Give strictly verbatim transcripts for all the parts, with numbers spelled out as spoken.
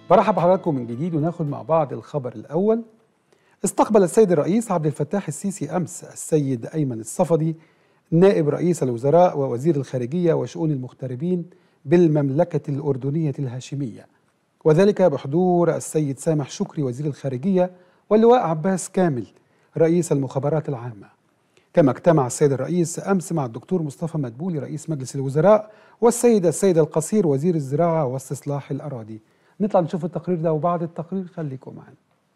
برحب بحضراتكم من جديد وناخد مع بعض الخبر الأول. استقبل السيد الرئيس عبد الفتاح السيسي أمس السيد أيمن الصفدي نائب رئيس الوزراء ووزير الخارجية وشؤون المغتربين بالمملكة الأردنية الهاشمية، وذلك بحضور السيد سامح شكري وزير الخارجية واللواء عباس كامل رئيس المخابرات العامة. كما اجتمع السيد الرئيس أمس مع الدكتور مصطفى مدبولي رئيس مجلس الوزراء والسيد السيد القصير وزير الزراعة واستصلاح الأراضي. نطلع نشوف التقرير ده، وبعد التقرير خليكم معنا.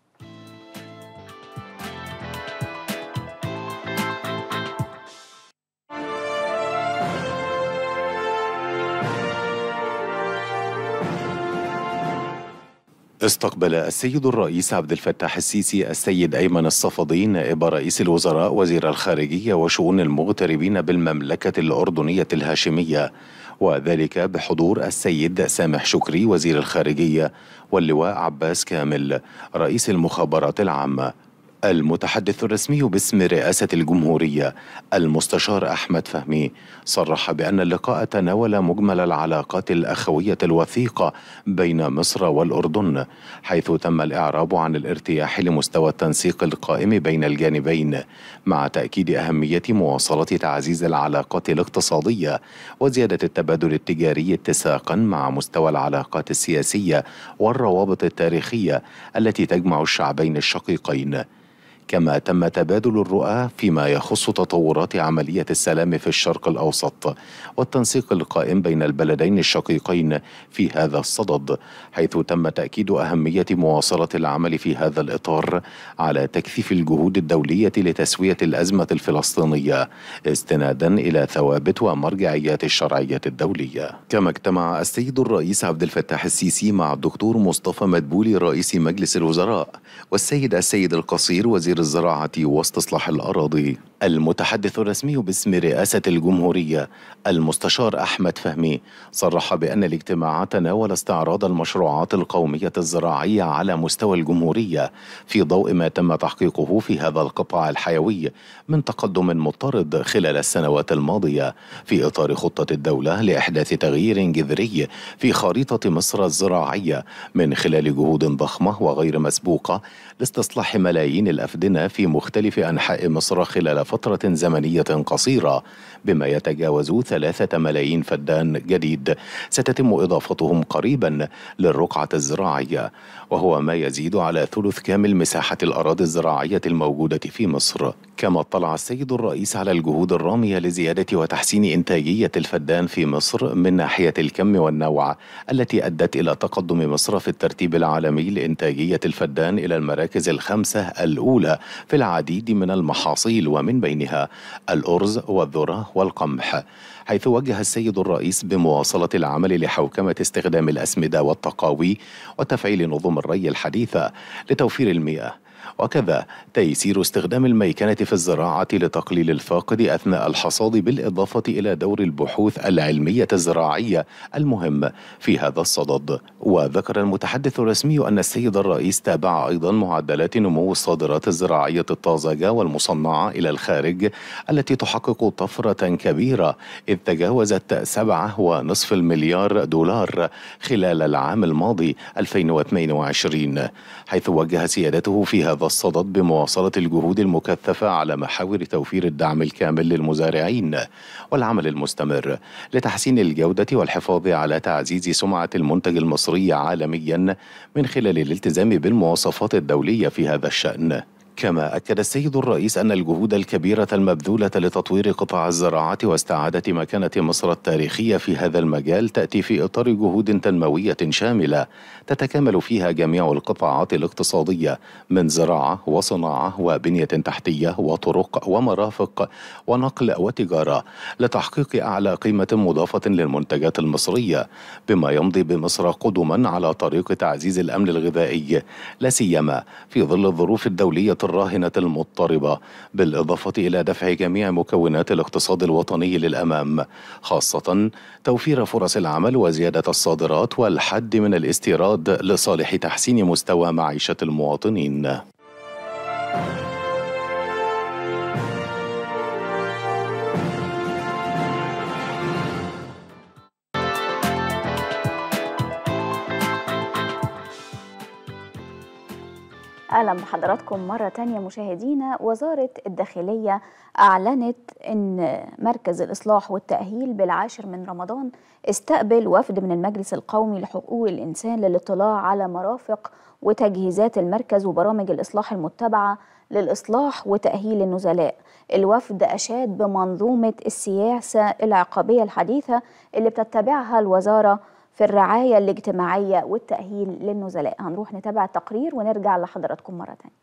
استقبل السيد الرئيس عبد الفتاح السيسي السيد أيمن الصفدي نائب رئيس الوزراء وزير الخارجية وشؤون المغتربين بالمملكة الأردنية الهاشمية، وذلك بحضور السيد سامح شكري وزير الخارجية واللواء عباس كامل رئيس المخابرات العامة. المتحدث الرسمي باسم رئاسة الجمهورية المستشار أحمد فهمي صرح بأن اللقاء تناول مجمل العلاقات الأخوية الوثيقة بين مصر والأردن، حيث تم الإعراب عن الارتياح لمستوى التنسيق القائم بين الجانبين، مع تأكيد أهمية مواصلة تعزيز العلاقات الاقتصادية وزيادة التبادل التجاري اتساقا مع مستوى العلاقات السياسية والروابط التاريخية التي تجمع الشعبين الشقيقين. كما تم تبادل الرؤى فيما يخص تطورات عملية السلام في الشرق الأوسط والتنسيق القائم بين البلدين الشقيقين في هذا الصدد، حيث تم تأكيد أهمية مواصلة العمل في هذا الإطار على تكثيف الجهود الدولية لتسوية الأزمة الفلسطينية استنادا إلى ثوابت ومرجعيات الشرعية الدولية. كما اجتمع السيد الرئيس عبد الفتاح السيسي مع الدكتور مصطفى مدبولي رئيس مجلس الوزراء والسيد السيد القصير وزير الزراعة واستصلاح الأراضي. المتحدث الرسمي باسم رئاسة الجمهورية المستشار أحمد فهمي صرح بأن الاجتماع تناول استعراض المشروعات القومية الزراعية على مستوى الجمهورية في ضوء ما تم تحقيقه في هذا القطاع الحيوي من تقدم مضطرد خلال السنوات الماضية في إطار خطة الدولة لإحداث تغيير جذري في خريطة مصر الزراعية من خلال جهود ضخمة وغير مسبوقة لاستصلاح ملايين الأفدنة في مختلف أنحاء مصر خلال فترة زمنية قصيرة، بما يتجاوز ثلاثة ملايين فدان جديد ستتم إضافتهم قريبا للرقعة الزراعية، وهو ما يزيد على ثلث كامل مساحة الأراضي الزراعية الموجودة في مصر. كما اطلع السيد الرئيس على الجهود الرامية لزيادة وتحسين إنتاجية الفدان في مصر من ناحية الكم والنوع، التي أدت إلى تقدم مصر في الترتيب العالمي لإنتاجية الفدان إلى المراكز الخمسة الأولى في العديد من المحاصيل، ومن بينها الأرز والذرة والقمح، حيث وجه السيد الرئيس بمواصلة العمل لحوكمة استخدام الأسمدة والتقاوي وتفعيل نظم الري الحديثة لتوفير المياه، وكذا تيسير استخدام الميكنة في الزراعة لتقليل الفاقد أثناء الحصاد، بالإضافة إلى دور البحوث العلمية الزراعية المهم في هذا الصدد. وذكر المتحدث الرسمي أن السيد الرئيس تابع أيضا معدلات نمو الصادرات الزراعية الطازجة والمصنعة إلى الخارج التي تحقق طفرة كبيرة، إذ تجاوزت سبعة ونصف المليار دولار خلال العام الماضي ألفين واثنين وعشرين، حيث وجه سيادته في هذا الصدد بمواصلة الجهود المكثفة على محاور توفير الدعم الكامل للمزارعين والعمل المستمر لتحسين الجودة والحفاظ على تعزيز سمعة المنتج المصري عالميا من خلال الالتزام بالمواصفات الدولية في هذا الشأن. كما أكد السيد الرئيس أن الجهود الكبيرة المبذولة لتطوير قطاع الزراعة واستعادة مكانة مصر التاريخية في هذا المجال تأتي في إطار جهود تنموية شاملة تتكامل فيها جميع القطاعات الاقتصادية من زراعة وصناعة وبنية تحتية وطرق ومرافق ونقل وتجارة، لتحقيق أعلى قيمة مضافة للمنتجات المصرية، بما يمضي بمصر قدما على طريق تعزيز الأمن الغذائي، لا سيما في ظل الظروف الدولية الراهنة المضطربة، بالإضافة إلى دفع جميع مكونات الاقتصاد الوطني للأمام، خاصة توفير فرص العمل وزيادة الصادرات والحد من الاستيراد لصالح تحسين مستوى معيشة المواطنين. أهلا بحضراتكم مرة تانية مشاهدينا. وزارة الداخلية أعلنت أن مركز الإصلاح والتأهيل بالعاشر من رمضان استقبل وفد من المجلس القومي لحقوق الإنسان للاطلاع على مرافق وتجهيزات المركز وبرامج الإصلاح المتبعة للإصلاح وتأهيل النزلاء. الوفد أشاد بمنظومة السياسة العقابية الحديثة اللي بتتبعها الوزارة في الرعاية الاجتماعية والتأهيل للنزلاء. هنروح نتابع التقرير ونرجع لحضراتكم مرة تانية.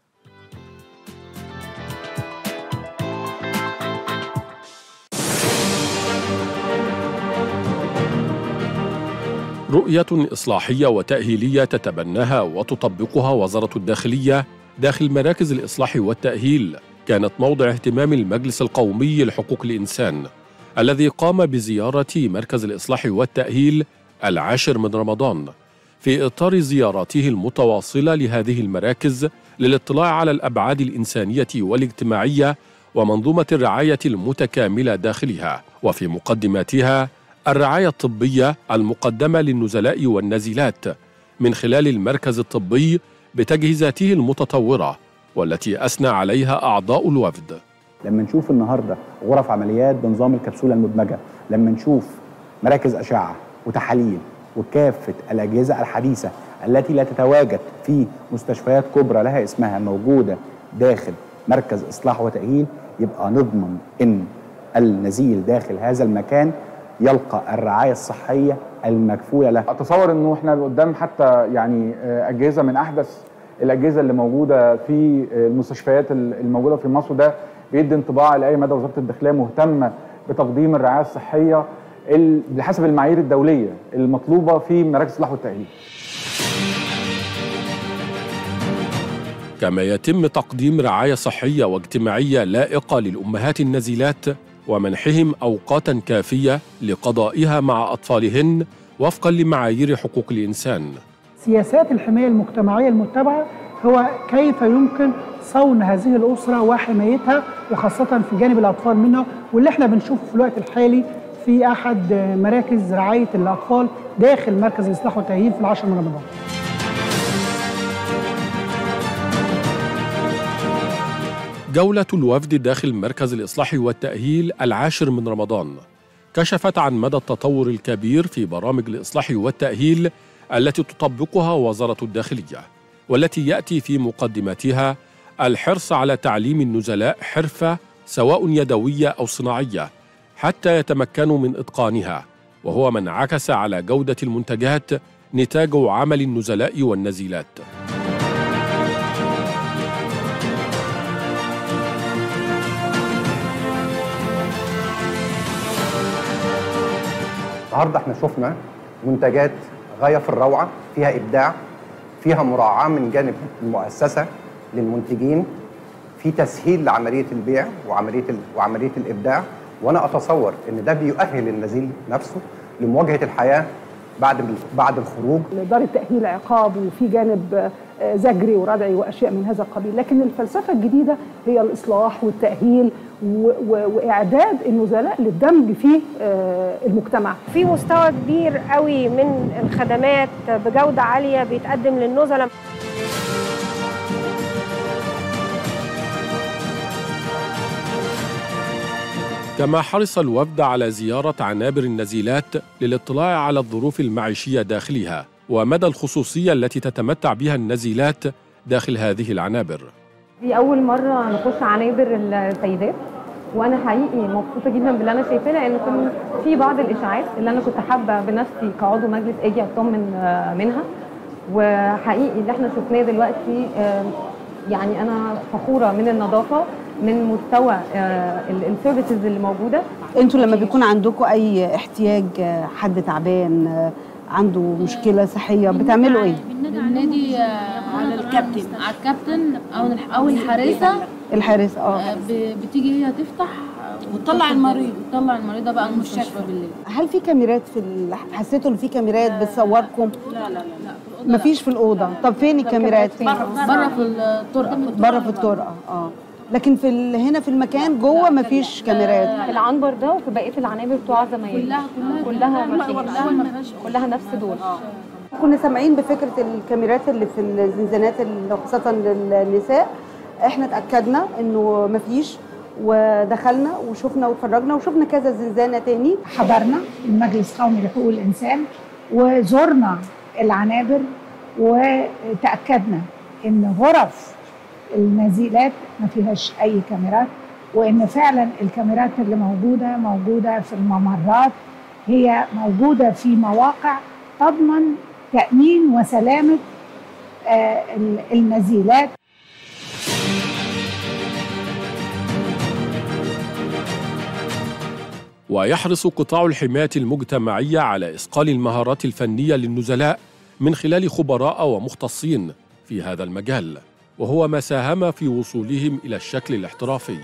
رؤية إصلاحية وتأهيلية تتبناها وتطبقها وزارة الداخلية داخل مراكز الإصلاح والتأهيل كانت موضع اهتمام المجلس القومي لحقوق الإنسان الذي قام بزيارة مركز الإصلاح والتأهيل العاشر من رمضان في إطار زياراته المتواصلة لهذه المراكز للاطلاع على الأبعاد الإنسانية والاجتماعية ومنظومة الرعاية المتكاملة داخلها، وفي مقدماتها الرعاية الطبية المقدمة للنزلاء والنازلات من خلال المركز الطبي بتجهيزاته المتطورة والتي أثنى عليها أعضاء الوفد. لما نشوف النهاردة غرف عمليات بنظام الكبسولة المدمجة، لما نشوف مراكز أشعة وتحاليل وكافة الأجهزة الحديثة التي لا تتواجد في مستشفيات كبرى لها اسمها موجودة داخل مركز إصلاح وتأهيل، يبقى نضمن إن النزيل داخل هذا المكان يلقى الرعاية الصحية المكفولة له. أتصور إنه إحنا قدام حتى يعني أجهزة من أحدث الأجهزة اللي موجودة في المستشفيات الموجودة في مصر، ده بيدي انطباع لأي مدى وزارة الداخلية مهتمة بتقديم الرعاية الصحية بحسب المعايير الدولية المطلوبة في مراكز الإصلاح والتأهيل. كما يتم تقديم رعاية صحية واجتماعية لائقة للأمهات النازلات ومنحهم أوقاتا كافية لقضائها مع أطفالهن وفقا لمعايير حقوق الإنسان. سياسات الحماية المجتمعية المتبعة هو كيف يمكن صون هذه الأسرة وحمايتها وخاصة في جانب الأطفال منها، واللي احنا بنشوفه في الوقت الحالي في أحد مراكز رعاية الأطفال داخل مركز الإصلاح والتأهيل في العاشر من رمضان. جولة الوفد داخل مركز الإصلاح والتأهيل العاشر من رمضان كشفت عن مدى التطور الكبير في برامج الإصلاح والتأهيل التي تطبقها وزارة الداخلية، والتي يأتي في مقدمتها الحرص على تعليم النزلاء حرفة سواء يدوية أو صناعية حتى يتمكنوا من إتقانها، وهو ما انعكس على جودة المنتجات نتاج عمل النزلاء والنزيلات. النهارده احنا شفنا منتجات غايه في الروعه، فيها ابداع، فيها مراعاه من جانب المؤسسه للمنتجين، في تسهيل لعمليه البيع وعمليه وعمليه الابداع، وانا اتصور ان ده بيؤهل النزيل نفسه لمواجهه الحياه بعد بعد الخروج. إدارة تأهيل عقاب وفي جانب زجري وردعي واشياء من هذا القبيل، لكن الفلسفه الجديده هي الاصلاح والتأهيل واعداد النزلاء للدمج في المجتمع. في مستوى كبير قوي من الخدمات بجوده عاليه بيتقدم للنزلاء. كما حرص الوفد على زيارة عنابر النزيلات للاطلاع على الظروف المعيشية داخلها ومدى الخصوصية التي تتمتع بها النزيلات داخل هذه العنابر. دي أول مرة نخش عنابر السيدات، وأنا حقيقي مبسوطة جدا باللي أنا شايفاه، لأن كان في بعض الإشاعات اللي أنا كنت حابة بنفسي كعضو مجلس أجي أطمن منها، وحقيقي اللي احنا شفناه دلوقتي يعني أنا فخورة من النظافة، من مستوى السيرفيسز اللي موجودة. انتوا لما بيكون عندكم أي احتياج، حد تعبان عنده مشكله صحيه، بتعملوا ايه؟ بننادي على الكابتن على الكابتن او او الحارسه الحارسه اه بتيجي هي تفتح وتطلع المريض وتطلع المريضه بقى المستشفى بالليل. هل في كاميرات في ال... حسيتوا ان في كاميرات بتصوركم؟ لا لا لا لا مفيش في الاوضه. طب فين الكاميرات؟ بره في الطرقه. بره في الطرقه اه لكن في ال... هنا في المكان جوه مفيش كاميرات. في العنبر ده وفي بقيه العنابر بتوع زمايلي كلها كلها كلها كلها, كلها, كلها نفس دول. كنا سامعين بفكره الكاميرات اللي في الزنزانات اللي خاصه للنساء، احنا اتاكدنا انه مفيش، ودخلنا وشفنا واتفرجنا وشفنا كذا زنزانه تاني. حضرنا المجلس القومي لحقوق الانسان وزرنا العنابر وتاكدنا ان غرف النزيلات ما فيهاش اي كاميرات، وان فعلا الكاميرات اللي موجوده موجوده في الممرات، هي موجوده في مواقع تضمن تامين وسلامه النزيلات. ويحرص قطاع الحماية المجتمعية على إصقال المهارات الفنية للنزلاء من خلال خبراء ومختصين في هذا المجال، وهو ما ساهم في وصولهم إلى الشكل الاحترافي.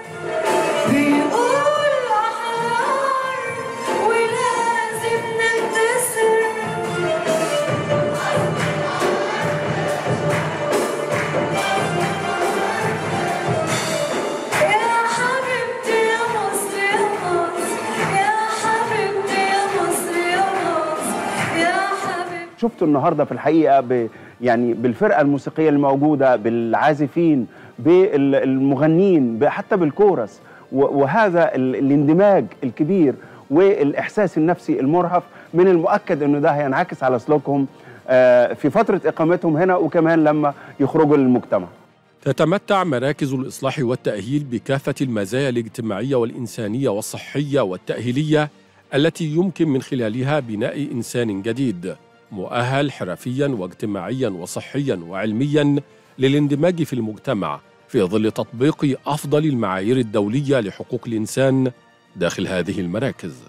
شفته النهارده في الحقيقه ب يعني بالفرقه الموسيقيه الموجوده، بالعازفين، بالمغنيين، حتى بالكورس، وهذا الاندماج الكبير والاحساس النفسي المرهف من المؤكد انه ده هينعكس على سلوكهم في فتره اقامتهم هنا وكمان لما يخرجوا للمجتمع. تتمتع مراكز الإصلاح والتأهيل بكافة المزايا الاجتماعية والإنسانية والصحية والتأهيلية التي يمكن من خلالها بناء إنسان جديد مؤهل حرفياً واجتماعياً وصحياً وعلمياً للاندماج في المجتمع في ظل تطبيق أفضل المعايير الدولية لحقوق الإنسان داخل هذه المراكز.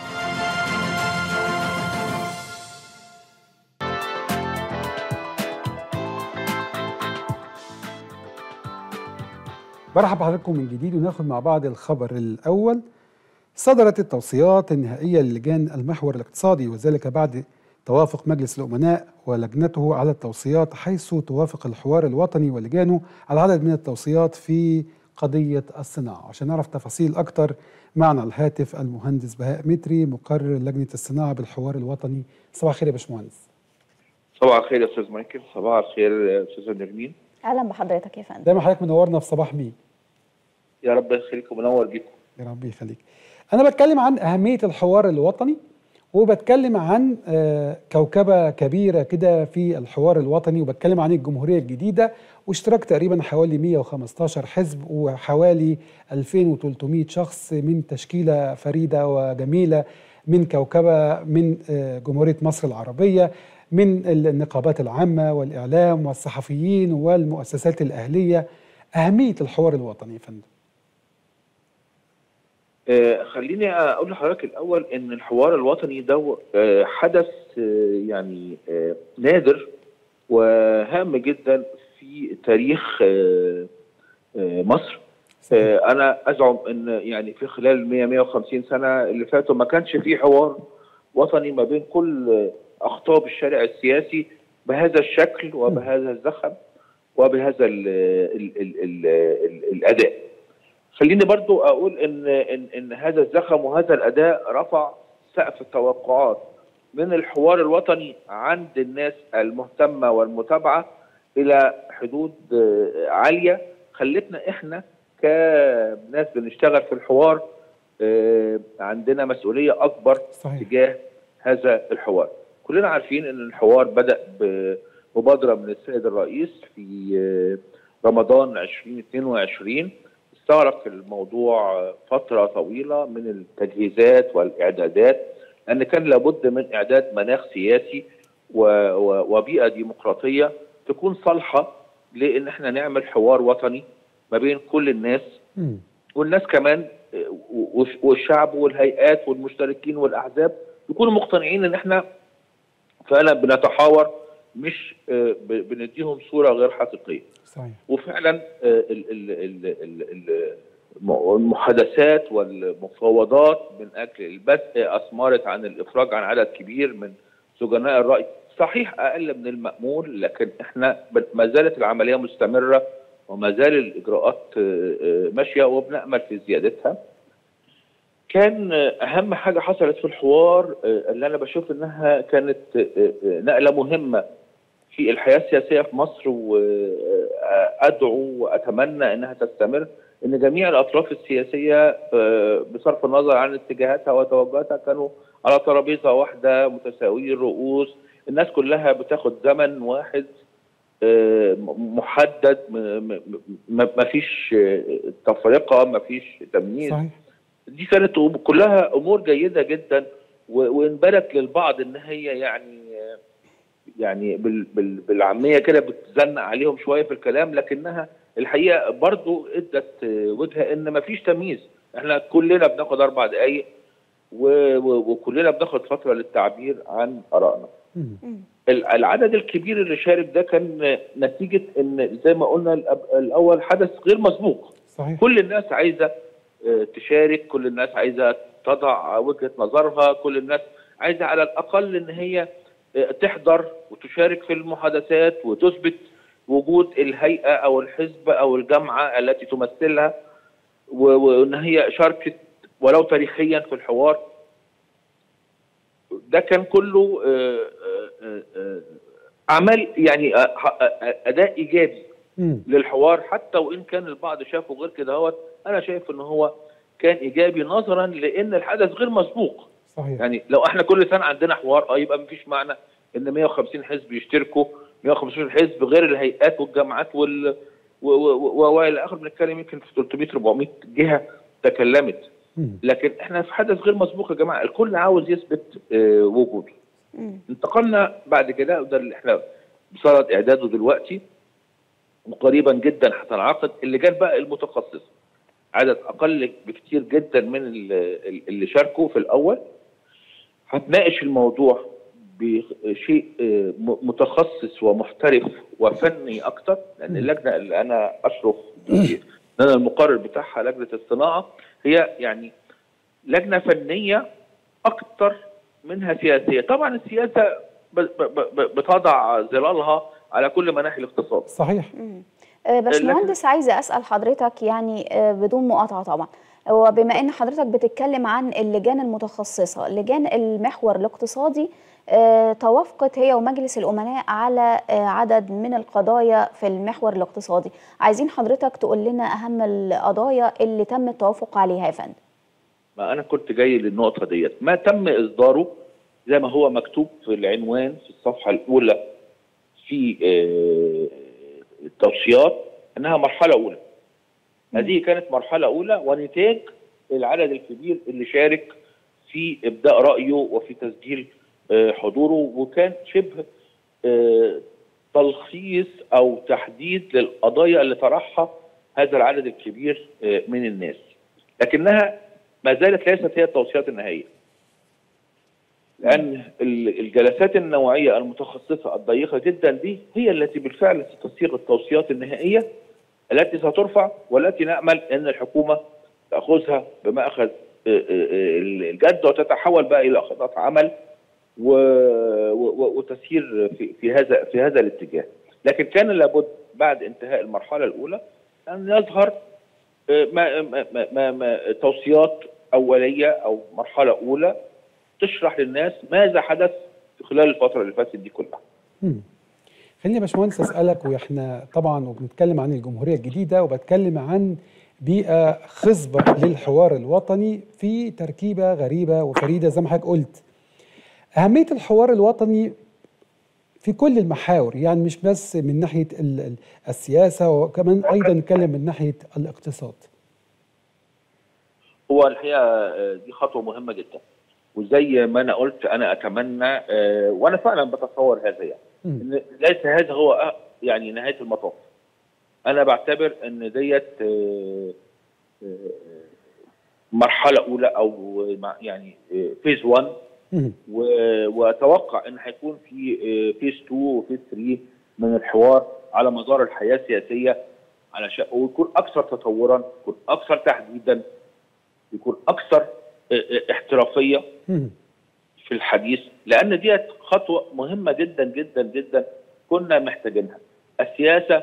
برحب بحضراتكم من جديد وناخد مع بعض الخبر الأول. صدرت التوصيات النهائية للجان المحور الاقتصادي، وذلك بعد توافق مجلس الأمناء ولجنته على التوصيات، حيث توافق الحوار الوطني ولجانه على عدد من التوصيات في قضية الصناعة. عشان نعرف تفاصيل أكتر معنا على الهاتف المهندس بهاء متري مقرر لجنة الصناعة بالحوار الوطني. صباح الخير يا باشمهندس. صباح الخير يا أستاذ مايكل. صباح الخير يا أستاذ نرمين. أهلا بحضرتك يا فندم. دايما حضرتك منورنا في صباح مين. يا رب يخليك ومنور بيكم. يا رب يخليك. أنا بتكلم عن أهمية الحوار الوطني، وبتكلم عن كوكبة كبيرة كده في الحوار الوطني، وبتكلم عن الجمهورية الجديدة واشتراك تقريبا حوالي مئة وخمستاشر حزب وحوالي ألفين وثلاثمئة شخص من تشكيلة فريدة وجميلة من كوكبة من جمهورية مصر العربية، من النقابات العامة والإعلام والصحفيين والمؤسسات الأهلية. أهمية الحوار الوطني يا فندم. آه خليني اقول لحضرتك الاول ان الحوار الوطني ده آه حدث آه يعني آه نادر وهام جدا في تاريخ آه آه مصر. آه انا ازعم ان يعني في خلال مئة مئة وخمسين سنه اللي فاتوا ما كانش في حوار وطني ما بين كل اقطاب الشارع السياسي بهذا الشكل وبهذا الزخم وبهذا ال ال ال ال ال الاداء. خليني برضو اقول ان ان ان هذا الزخم وهذا الاداء رفع سقف التوقعات من الحوار الوطني عند الناس المهتمه والمتابعه الى حدود عاليه، خلتنا احنا كناس بنشتغل في الحوار عندنا مسؤوليه اكبر صحيح. تجاه هذا الحوار. كلنا عارفين ان الحوار بدا بمبادره من السيد الرئيس في رمضان ألفين واثنين وعشرين. استغرق الموضوع فترة طويلة من التجهيزات والإعدادات، لأن كان لابد من إعداد مناخ سياسي وبيئة ديمقراطية تكون صالحة لأن احنا نعمل حوار وطني ما بين كل الناس، والناس كمان والشعب والهيئات والمشتركين والأحزاب يكونوا مقتنعين أن احنا فعلا بنتحاور مش بنديهم صورة غير حقيقية. صحيح. وفعلا المحادثات والمفاوضات من اجل البدء اثمرت عن الافراج عن عدد كبير من سجناء الرأي، صحيح اقل من المأمول، لكن احنا ما زالت العمليه مستمره وما زال الاجراءات ماشيه وبنأمل في زيادتها. كان اهم حاجه حصلت في الحوار اللي انا بشوف انها كانت نقله مهمه في الحياه السياسيه في مصر، وادعو واتمنى انها تستمر، ان جميع الاطراف السياسيه بصرف النظر عن اتجاهاتها وتوجهاتها كانوا على ترابيزه واحده متساويي الرؤوس، الناس كلها بتاخد زمن واحد محدد، ما فيش تفرقه، ما فيش تمييز. صحيح. دي كانت كلها امور جيده جدا، وانبارك للبعض ان هي يعني يعني بالعاميه كده بتزنق عليهم شويه في الكلام، لكنها الحقيقه برضو ادت وجهه ان ما فيش تمييز، احنا كلنا بناخد اربع دقائق وكلنا بناخد فتره للتعبير عن ارائنا. العدد الكبير اللي شارك ده كان نتيجه ان زي ما قلنا الاول حدث غير مسبوق. صحيح. كل الناس عايزه تشارك، كل الناس عايزه تضع وجهه نظرها، كل الناس عايزه على الاقل ان هي تحضر وتشارك في المحادثات وتثبت وجود الهيئه او الحزب او الجامعه التي تمثلها، وان هي شاركت ولو تاريخيا في الحوار. ده كان كله اعمال يعني اداء ايجابي للحوار، حتى وان كان البعض شافه غير كده. هو انا شايف ان هو كان ايجابي نظرا لان الحدث غير مسبوق. صحيح. يعني لو احنا كل سنه عندنا حوار اه يبقى مفيش معنى ان مئة وخمسين حزب يشتركوا، مئة وخمسين حزب غير الهيئات والجامعات وال والى اخره، بنتكلم يمكن في ثلاثمئة أربعمئة جهه تكلمت. لكن احنا في حدث غير مسبوق يا جماعه، الكل عاوز يثبت اه وجوده. انتقلنا بعد كده، وده اللي احنا بصدد اعداده دلوقتي وقريبا جدا هتنعقد اللجان بقى المتخصصه، عدد اقل بكتير جدا من اللي شاركوا في الاول. هتناقش الموضوع بشيء متخصص ومحترف وفني اكتر، لان اللجنه اللي انا اشرف ان انا المقرر بتاعها لجنه الصناعه هي يعني لجنه فنيه اكتر منها سياسيه. طبعا السياسه بتضع ظلالها على كل مناحي الاقتصاد. صحيح. باشمهندس، عايزه اسال حضرتك يعني بدون مقاطعه طبعا، وبما ان حضرتك بتتكلم عن اللجان المتخصصه، لجان المحور الاقتصادي توافقت هي ومجلس الامناء على عدد من القضايا في المحور الاقتصادي، عايزين حضرتك تقول لنا اهم القضايا اللي تم التوافق عليها يا فندم. ما انا كنت جاي للنقطه ديت، ما تم اصداره زي ما هو مكتوب في العنوان في الصفحه الاولى في التوصيات انها مرحله اولى. هذه كانت مرحله اولى ونتاج العدد الكبير اللي شارك في ابداء رايه وفي تسجيل حضوره، وكان شبه تلخيص او تحديد للقضايا اللي طرحها هذا العدد الكبير من الناس، لكنها ما زالت ليست هي التوصيات النهائيه، لان الجلسات النوعيه المتخصصه الضيقه جدا دي هي التي بالفعل ستصيغ التوصيات النهائيه التي سترفع، والتي نامل ان الحكومه تاخذها بمأخذ الجد وتتحول بقى الى خطط عمل وتسير في في هذا في هذا الاتجاه. لكن كان لابد بعد انتهاء المرحله الاولى ان يظهر ما ما ما ما توصيات اوليه او مرحله اولى تشرح للناس ماذا حدث خلال الفتره اللي فاتت دي كلها. امم خليني يا باشمهندس اسالك، واحنا طبعا وبنتكلم عن الجمهوريه الجديده وبتكلم عن بيئه خصبه للحوار الوطني في تركيبه غريبه وفريده زي ما حضرتك قلت. اهميه الحوار الوطني في كل المحاور، يعني مش بس من ناحيه السياسه، وكمان ايضا نتكلم من ناحيه الاقتصاد. هو الحقيقه دي خطوه مهمه جدا، وزي ما انا قلت انا اتمنى وانا فعلا بتصور هذا يعني ان ليس هذا هو يعني نهايه المطاف. انا بعتبر ان ديت مرحله اولى او يعني فيز واحد، واتوقع ان هيكون في فيز اتنين وفيز تلاتة من الحوار على مدار الحياه السياسيه، علشان ويكون اكثر تطورا، يكون اكثر تحديدا، يكون اكثر احترافيه في الحديث، لان ديت خطوه مهمه جدا جدا جدا كنا محتاجينها. السياسه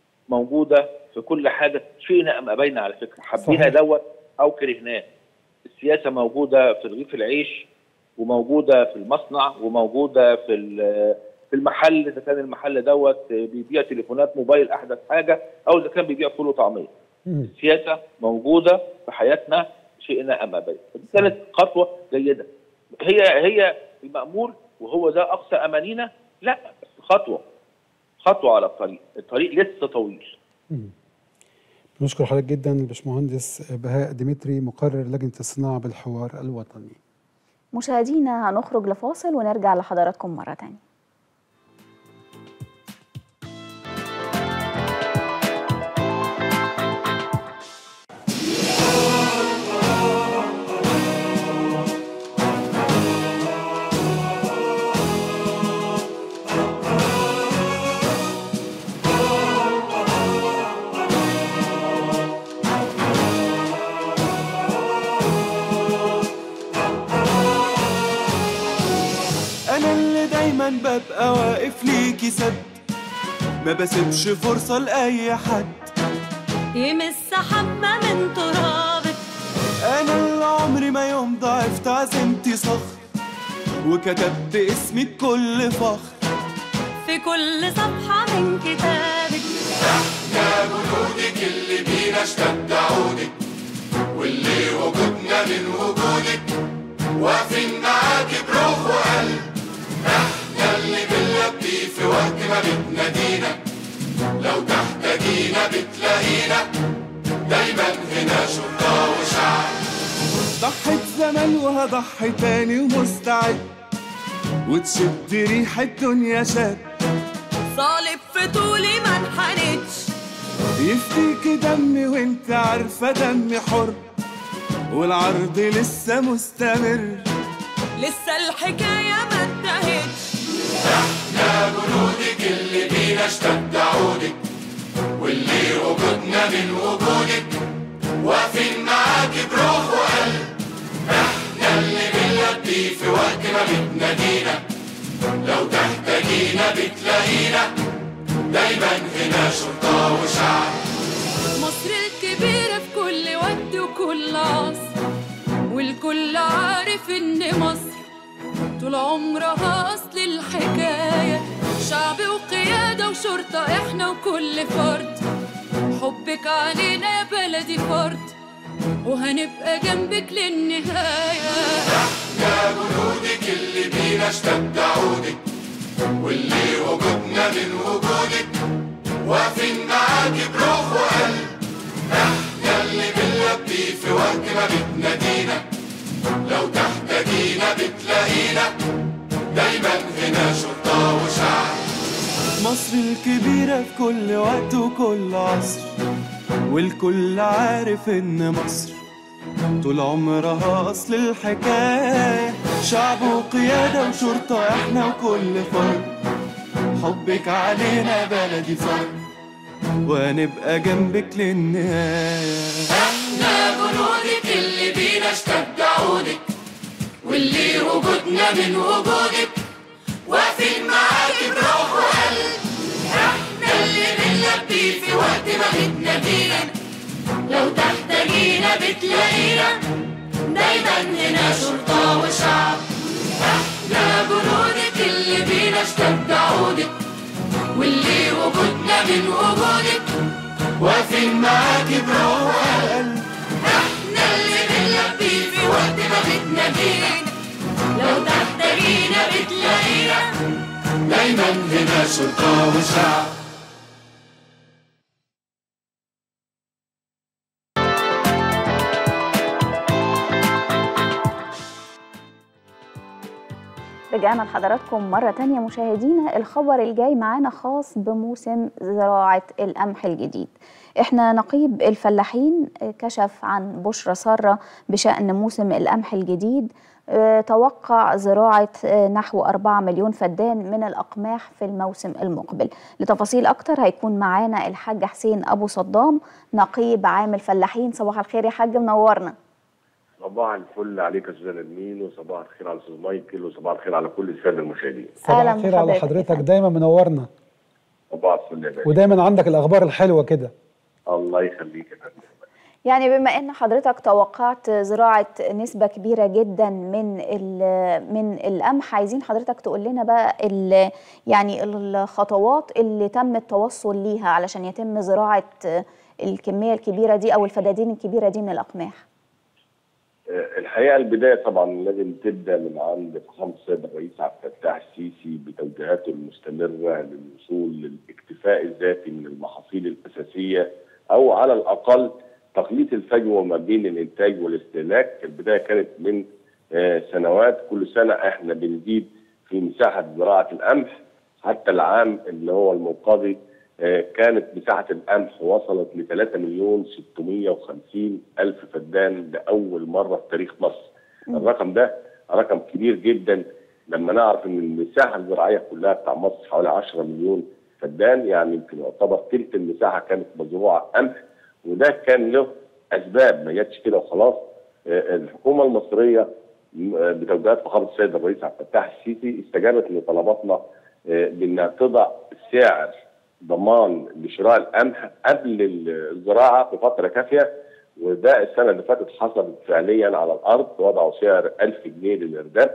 موجوده في كل حاجه، شئنا ام ابينا على فكره، حبينا دوت او كرهناه. السياسه موجوده في رغيف العيش، وموجوده في المصنع، وموجوده في في المحل، اذا كان المحل دوت بيبيع تليفونات موبايل احدث حاجه، او اذا كان بيبيع فول وطعميه. السياسه موجوده في حياتنا شئنا ام ابينا. دي كانت خطوه جيده. هي هي المأمول وهو ده اقصى امانينا؟ لا، بس خطوه خطوه على الطريق، الطريق لسه طويل. بنشكر حضرتك جدا الباشمهندس بهاء ديمتري، مقرر لجنه الصناعه بالحوار الوطني. مشاهدينا هنخرج لفاصل ونرجع لحضراتكم مره ثانيه. ببقى واقف ليكي سد، ما بسيبش فرصة لأي حد يمس حبة من ترابك. أنا اللي عمري ما يوم ضعفت عزمتي صخر، وكتبت اسمي بكل فخر في كل صفحة من كتابك. احنا جنودك اللي بينا اشتد عودك، واللي وجودنا من وجودك، واقفين معاكي بروح وقلب. احنا اللي بنلبي في وقت ما بتنادينا، لو تحتاجينا بتلاقينا، دايما هنا شرطة وشعب. ضحيت زمان وهضحي تاني ومستعد، وتشد ريح الدنيا شد. صالب في طولي ما انحنتش، يفديكي دمي وانت عارفة دمي حر، والعرض لسه مستمر، لسه الحكاية ما انتهتش. احنا جنودك اللي بينا اشتد عودك، واللي وجودنا من وجودك، واقفين معاكي بروح وقلب. احنا اللي بنلبي في وقت ما بتنادينا، لو تحتاجينا بتلاقينا، دايما هنا شرطة وشعب. مصر الكبيرة في كل وقت وكل عصر، والكل عارف ان مصر طول عمرها اصل الحكاية. شعب وقيادة وشرطة احنا وكل فرد، حبك علينا يا بلدي فرد، وهنبقى جنبك للنهاية. احنا جنودك اللي بينا اشتد عودك، واللي وجودنا من وجودك، واقفين معاكي بروح وقلب. احنا اللي بنلبي في وقت ما بتنادينا، لو تحتاجينا بتلاقينا، دايما هنا شرطة وشعب. مصر الكبيرة في كل وقت وكل عصر، والكل عارف ان مصر طول عمرها اصل الحكاية. شعب وقيادة وشرطة احنا وكل فرد، حبك علينا بلدي فرد، وهنبقى جنبك للنهاية. احنا جنودك اللي بينا اشتد عودك، واللي وجودنا من وجودك، واقفين معاكي بروح وقلب. احنا اللي بنلبي في وقت ما بتنادينا، لو تحتاجينا بتلاقينا، دايما هنا شرطة وشعب. احنا جنودك اللي بينا اشتد عودك، واللي وجودنا من وجودك، واقفين معاكي بروح وقلب. احنا اللي بنلبي في وقت ما بتنادينا، لو تحتاجينا بتلاقينا، دايما هنا شرطة وشعب. رجعنا لحضراتكم مرة تانية مشاهدينا. الخبر الجاي معانا خاص بموسم زراعة القمح الجديد. احنا نقيب الفلاحين كشف عن بشرى سارة بشأن موسم القمح الجديد. اه توقع زراعة نحو أربعة مليون فدان من الأقماح في الموسم المقبل. لتفاصيل أكتر هيكون معانا الحاج حسين أبو صدام نقيب عام الفلاحين. صباح الخير يا حاج، منورنا. صباح الفل عليك يا استاذ نرمين، وصباح الخير على استاذ مايكل، وصباح الخير على كل الساده المشاهدين. صباح الخير على حضرتك، دايما منورنا. صباح الفل يا باشا، ودايما عندك الاخبار الحلوه كده. الله يخليك يا فندم. يعني بما ان حضرتك توقعت زراعه نسبه كبيره جدا من من القمح، عايزين حضرتك تقول لنا بقى يعني الخطوات اللي تم التوصل ليها علشان يتم زراعه الكميه الكبيره دي او الفدادين الكبيره دي من الاقماح. الحقيقه البدايه طبعا لازم تبدا من عند فخامه السيد الرئيس عبد الفتاح السيسي بتوجيهاته المستمره للوصول للاكتفاء الذاتي من المحاصيل الاساسيه، او على الاقل تقليص الفجوه ما بين الانتاج والاستهلاك. البدايه كانت من سنوات، كل سنه احنا بنزيد في مساحه زراعه القمح. حتى العام اللي هو المنقضي كانت مساحه القمح وصلت ل ثلاثة مليون وستمائة وخمسين ألف فدان لاول مره في تاريخ مصر. الرقم ده رقم كبير جدا لما نعرف ان المساحه الزراعيه كلها بتاع مصر حوالي عشرة مليون فدان، يعني يمكن يعتبر ثلث المساحه كانت مزروعه قمح. وده كان له اسباب، ما جاتش كده وخلاص. الحكومه المصريه بتوجيهات فخامه السيد الرئيس عبد الفتاح السيسي استجابت لطلباتنا بانها تضع سعر ضمان لشراء القمح قبل الزراعه بفتره كافيه، وده السنه اللي فاتت حصل فعليا على الارض، وضعوا سعر ألف جنيه للارداب.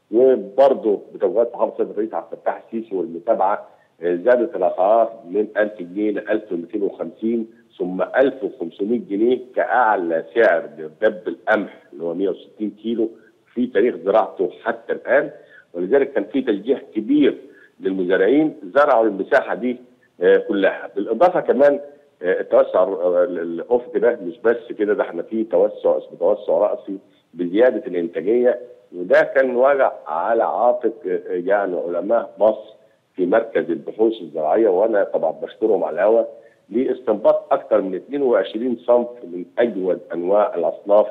وبرضه بتوجيهات فخامه السيد الرئيس عبد الفتاح السيسي والمتابعه زادت الاسعار من ألف جنيه ل ألف ومئتين وخمسين ثم ألف وخمسمائة جنيه كاعلى سعر لارداب القمح اللي هو مئة وستين كيلو في تاريخ زراعته حتى الان. ولذلك كان في تشجيع كبير للمزارعين زرعوا المساحه دي كلها. بالاضافه كمان التوسع الافقي ده مش بس كده، ده احنا في توسع اسمه توسع راسي بزياده الانتاجيه، وده كان واقع على عاتق يعني علماء مصر في مركز البحوث الزراعيه، وانا طبعا بشكرهم على الهواء لاستنباط اكثر من اثنين وعشرين صنف من اجود انواع الاصناف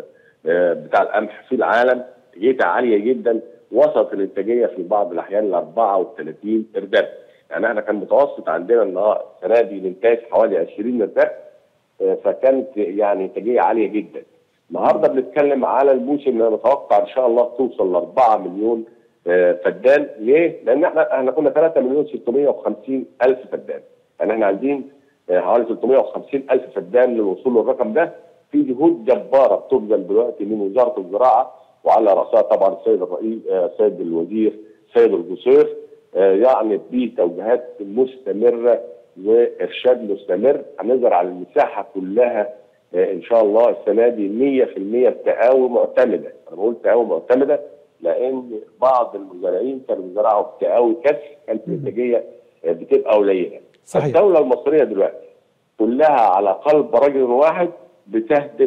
بتاع القمح في العالم، انتاجيتها عاليه جدا، وصلت الانتاجيه في بعض الاحيان ل أربعة وثلاثين ارداب. يعني احنا كان متوسط عندنا النهارده السنه دي الانتاج حوالي عشرين ارداب، فكانت يعني انتاجيه عاليه جدا. النهارده بنتكلم على الموسم اللي نتوقع ان شاء الله توصل ل أربعة مليون فدان. ليه؟ لان احنا احنا كنا ثلاثة مليون وستمائة وخمسين ألف فدان، يعني احنا عايزين حوالي ثلاثمائة وخمسين ألف فدان للوصول للرقم ده. في جهود جباره بتبذل دلوقتي من وزاره الزراعه، وعلى راسها طبعا السيد الرئيس السيد الوزير سيد القصير، يعني بتوجيهات مستمره وارشاد مستمر. هنزرع المساحه كلها ان شاء الله السنه دي مئة في المئة بتقاوي معتمده. انا بقول تقاوي معتمده لان بعض المزارعين كانوا بيزرعوا بتقاوي كسر، كانت الانتاجيه بتبقى قليله. صحيح. الدوله المصريه دلوقتي كلها على قلب رجل واحد بتهدف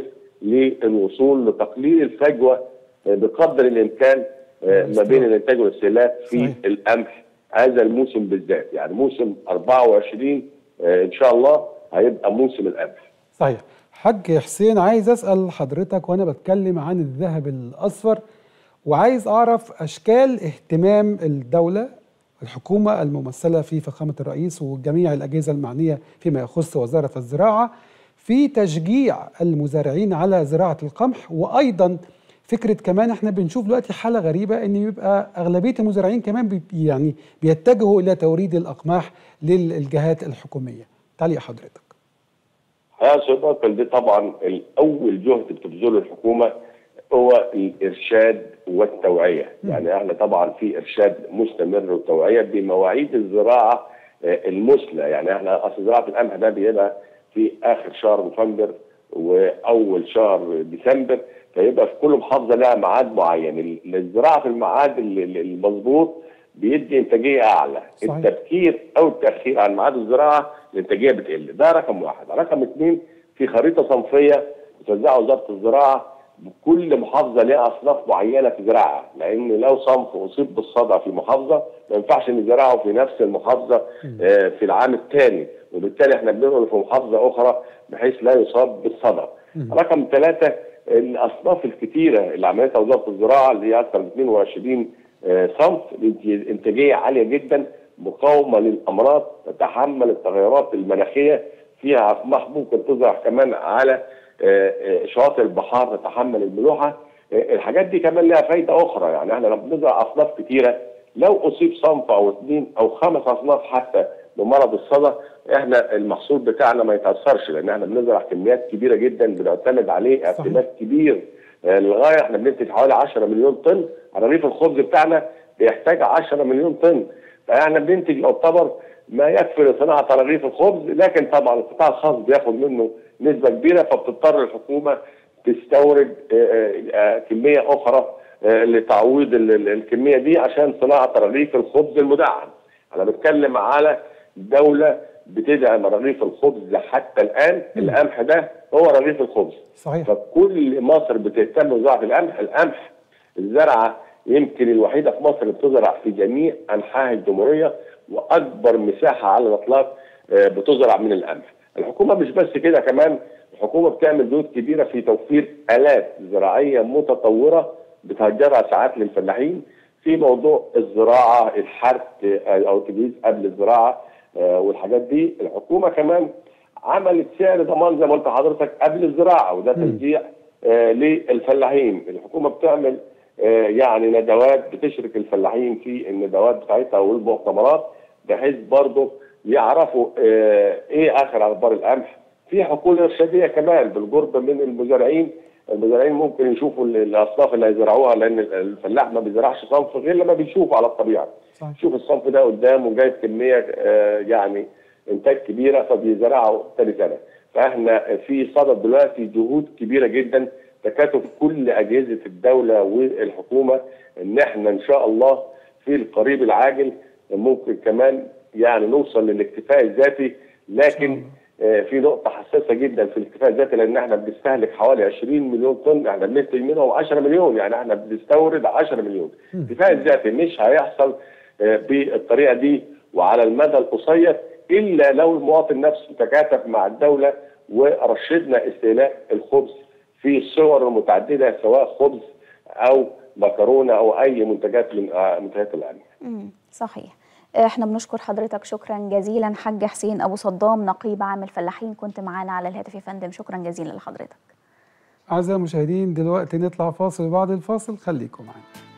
للوصول لتقليل الفجوه بقدر الامكان ما بين الانتاج والاستهلاك في صحيح. القمح هذا الموسم بالذات، يعني موسم أربعة وعشرين ان شاء الله هيبقى موسم القمح. صحيح. حاج حسين، عايز اسال حضرتك وانا بتكلم عن الذهب الاصفر، وعايز اعرف اشكال اهتمام الدوله الحكومه الممثله في فخامه الرئيس وجميع الاجهزه المعنيه فيما يخص وزاره الزراعه في تشجيع المزارعين على زراعه القمح. وايضا فكره كمان احنا بنشوف دلوقتي حاله غريبه ان يبقى اغلبيه المزارعين كمان بي يعني بيتجهوا الى توريد الاقماح للجهات الحكوميه. تعليق حضرتك. يا صديقي، دي طبعا الاول جهد بتبذله الحكومه هو الارشاد والتوعيه، يعني احنا طبعا في ارشاد مستمر وتوعيه بمواعيد الزراعه المثلى. يعني احنا اصل زراعه القمح ده بيبقى في اخر شهر نوفمبر واول شهر ديسمبر، فيبقى في كل محافظه لها ميعاد معين. الزراعه في الميعاد المظبوط بيدي انتاجيه اعلى. صحيح. التبكير او التاخير عن ميعاد الزراعه الانتاجيه بتقل. ده رقم واحد. رقم اثنين، في خريطه صنفيه بتوزعها وزاره الزراعه، كل محافظه لها اصناف معينه تزرعها، لان لو صنف اصيب بالصدى في محافظه ما ينفعش نزرعه في نفس المحافظه آه في العام الثاني، وبالتالي احنا بننقل في محافظه اخرى بحيث لا يصاب بالصدى. رقم ثلاثه، الاصناف الكثيره اللي عملتها وزاره الزراعه اللي هي اكثر من اثنين وعشرين آه صنف، انتاجيه عاليه جدا، مقاومه للامراض، تتحمل التغيرات المناخيه، فيها اقماح ممكن تزرع كمان على شواطئ البحار، تتحمل الملوحه. الحاجات دي كمان لها فايده اخرى، يعني احنا لما بنزرع اصناف كثيره لو اصيب صنف او اثنين او خمس اصناف حتى بمرض الصدى احنا المحصول بتاعنا ما يتاثرش، لان احنا بنزرع كميات كبيره جدا بنعتمد عليه اعتماد كبير للغايه. احنا بننتج حوالي عشرة مليون طن، على رغيف الخبز بتاعنا بيحتاج عشرة مليون طن، فاحنا بننتج يعتبر ما يكفي لصناعه رغيف الخبز، لكن طبعا القطاع الخاص بياخد منه نسبه كبيره، فبتضطر الحكومه تستورد كميه اخرى لتعويض الكميه دي عشان صناعه رغيف الخبز المدعم. انا بتكلم على دوله بتدعم رغيف الخبز حتى الان، القمح ده هو رغيف الخبز. صحيح. فكل مصر بتهتم بزراعه القمح، القمح الزرعه يمكن الوحيده في مصر اللي بتزرع في جميع انحاء الجمهوريه، واكبر مساحه على الاطلاق بتزرع من القمح. الحكومه مش بس كده، كمان الحكومه بتعمل جهود كبيره في توفير الات زراعيه متطوره بتهجرها ساعات للفلاحين في موضوع الزراعه، الحرث او التجهيز قبل الزراعه والحاجات دي. الحكومه كمان عملت سعر ضمان زي ما قلت لحضرتك قبل الزراعه، وده تشجيع للفلاحين. الحكومه بتعمل يعني ندوات، بتشرك الفلاحين في الندوات بتاعتها والمؤتمرات بحيث برضه يعرفوا ايه اخر اخبار القمح. في حقول ارشاديه كمان بالقرب من المزارعين، المزارعين ممكن يشوفوا الاصناف اللي هيزرعوها، لان الفلاح ما بيزرعش صنف غير لما بيشوفه على الطبيعه. صحيح. شوف الصنف ده قدامه جايب كميه يعني انتاج كبيره فبيزرعه ثاني سنه. فاحنا في صدد دلوقتي جهود كبيره جدا تكاتف كل اجهزه الدوله والحكومه ان احنا ان شاء الله في القريب العاجل ممكن كمان يعني نوصل للاكتفاء الذاتي. لكن في نقطه حساسه جدا في الاكتفاء الذاتي، لان احنا بنستهلك حوالي عشرين مليون طن، احنا بننتج منهم عشرة مليون، يعني احنا بنستورد عشرة مليون. الاكتفاء الذاتي مش هيحصل بالطريقه دي وعلى المدى القصير الا لو المواطن نفسه تكاتف مع الدوله ورشدنا استهلاك الخبز في الصور المتعدده، سواء خبز او مكرونه او اي منتجات من منتجات القمح. صحيح. احنا بنشكر حضرتك شكرا جزيلا حاج حسين ابو صدام نقيب عام الفلاحين، كنت معانا على الهاتف يا فندم، شكرا جزيلا لحضرتك. اعزائي المشاهدين دلوقتي نطلع فاصل، وبعد الفاصل خليكم معانا.